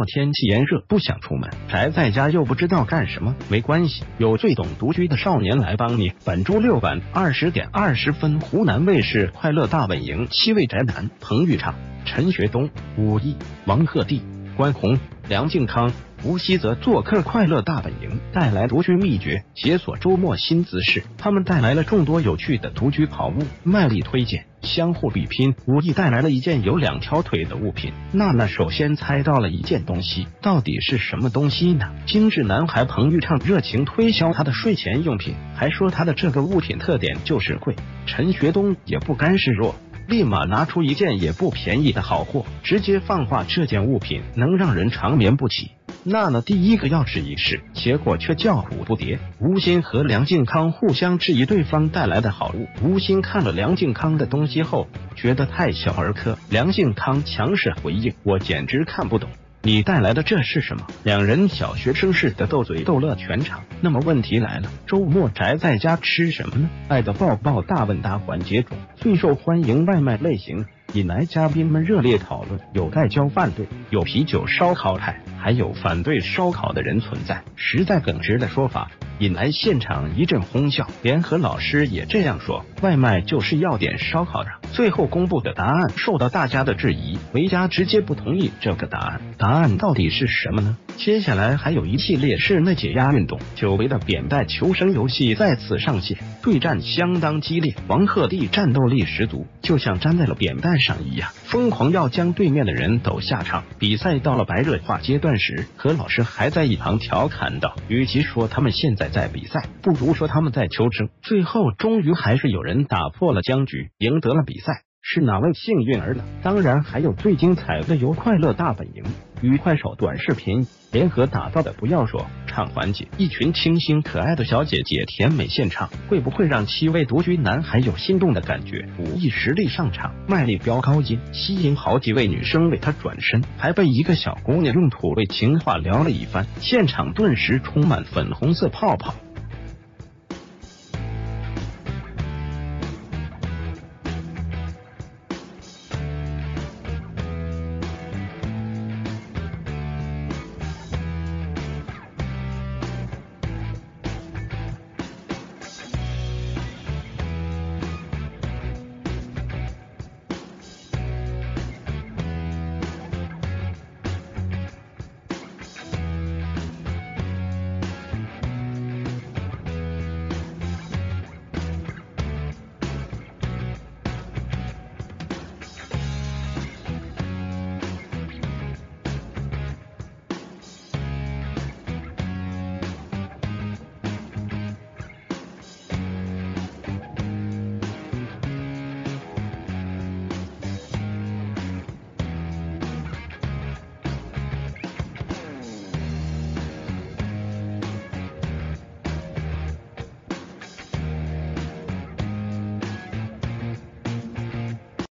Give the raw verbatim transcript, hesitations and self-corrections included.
末天气炎热，不想出门，宅在家又不知道干什么，没关系，有最懂独居的少年来帮你。本周六晚二十点二十分，湖南卫视《快乐大本营》七位宅男彭昱畅、陈学冬、武艺、王鹤棣、关宏、梁靖康、吴希泽做客快乐大本营，带来独居秘诀，解锁周末新姿势。他们带来了众多有趣的独居好物，卖力推荐，相互比拼。武艺带来了一件有两条腿的物品，娜娜首先猜到了一件东西，到底是什么东西呢？精致男孩彭昱畅热情推销他的睡前用品，还说他的这个物品特点就是贵。陈学冬也不甘示弱，立马拿出一件也不便宜的好货，直接放话这件物品能让人长眠不起。娜娜第一个要试一试，结果却叫苦不迭。吴昕和梁靖康互相质疑对方带来的好物。吴昕看了梁靖康的东西后，觉得太小儿科。梁靖康强势回应：“我简直看不懂，你带来的这是什么？”两人小学生似的斗嘴，逗乐全场。那么问题来了，周末宅在家吃什么呢？爱的抱抱大问答环节中，最受欢迎外卖类型引来嘉宾们热烈讨论，有盖浇饭队，有啤酒烧烤派，还有反对烧烤的人存在。实在耿直的说法引来现场一阵哄笑，连何老师也这样说，外卖就是要点烧烤的。最后公布的答案受到大家的质疑，维嘉直接不同意这个答案。答案到底是什么呢？接下来还有一系列室内解压运动，久违的扁带求生游戏再次上线，对战相当激烈，王鹤棣战斗力十足，就像粘在了扁担上一样，疯狂要将对面的人抖下场。比赛到了白热化阶段时，何老师还在一旁调侃道：“与其说他们现在在比赛，不如说他们在求生。”最后终于还是有人打破了僵局，赢得了比赛。是哪位幸运儿呢？当然还有最精彩的由快乐大本营与快手短视频联合打造的不要说唱环节，一群清新可爱的小姐姐甜美献唱，会不会让七位独居男孩有心动的感觉？武艺实力上场，卖力飙高音，吸引好几位女生为他转身，还被一个小姑娘用土味情话聊了一番，现场顿时充满粉红色泡泡。